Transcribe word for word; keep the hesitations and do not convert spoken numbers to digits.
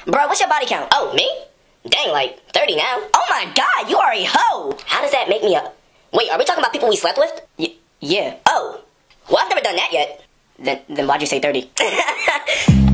Bro, what's your body count? Oh, me? Dang, like thirty now. Oh my god, you are a hoe! How does that make me a... Wait, are we talking about people we slept with? Y yeah. Oh. Well, I've never done that yet. Then, then why'd you say thirty?